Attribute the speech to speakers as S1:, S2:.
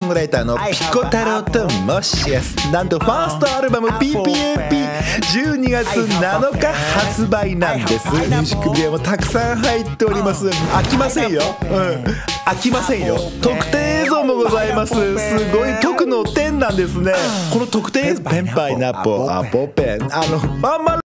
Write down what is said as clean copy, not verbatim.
S1: ングライターのピコ太郎と申します。なんとファーストアルバム PPAP12 月7日発売なんです。ミュージックビデオもたくさん入っております。飽きませんよ。飽きませんよ。特典映像もございます。すごい曲の点なんですね。この特典映像ペンパイナポアポペンまんま